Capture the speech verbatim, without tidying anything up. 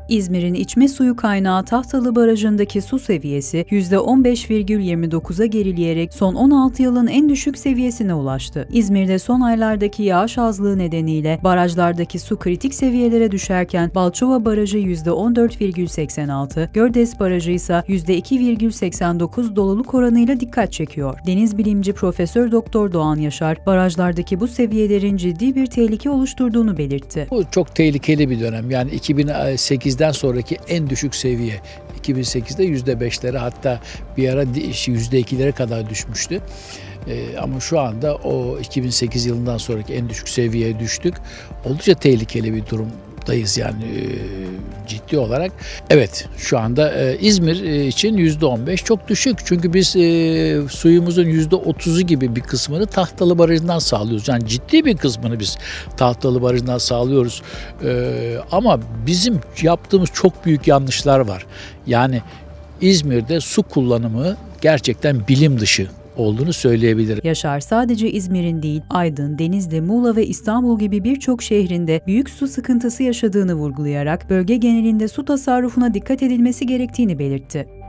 İzmir'in içme suyu kaynağı Tahtalı Barajı'ndaki su seviyesi yüzde on beş virgül yirmi dokuza gerileyerek son on altı yılın en düşük seviyesine ulaştı. İzmir'de son aylardaki yağış azlığı nedeniyle barajlardaki su kritik seviyelere düşerken Balçova Barajı yüzde on dört virgül seksen altı, Gördes Barajı ise yüzde iki virgül seksen dokuz doluluk oranıyla dikkat çekiyor. Deniz bilimci Profesör Doktor Doğan Yaşar, barajlardaki bu seviyelerin ciddi bir tehlike oluşturduğunu belirtti. Bu çok tehlikeli bir dönem. Yani iki bin sekizden sonraki en düşük seviye. iki bin sekizde yüzde beşlere, hatta bir ara yüzde ikilere kadar düşmüştü. Ee, ama şu anda o iki bin sekiz yılından sonraki en düşük seviyeye düştük. Oldukça tehlikeli bir durumdayız yani e, ciddi olarak. Evet, şu anda e, İzmir e, için yüzde on beş çok düşük. Çünkü biz e, suyumuzun yüzde otuzu gibi bir kısmını Tahtalı Barajı'ndan sağlıyoruz. Yani ciddi bir kısmını biz Tahtalı Barajı'ndan sağlıyoruz. E, ama bizim yaptığımız çok büyük yanlışlar var. Yani İzmir'de su kullanımı gerçekten bilim dışı olduğunu söyleyebilirim. Yaşar sadece İzmir'in değil, Aydın, Denizli, Muğla ve İstanbul gibi birçok şehrinde büyük su sıkıntısı yaşadığını vurgulayarak bölge genelinde su tasarrufuna dikkat edilmesi gerektiğini belirtti.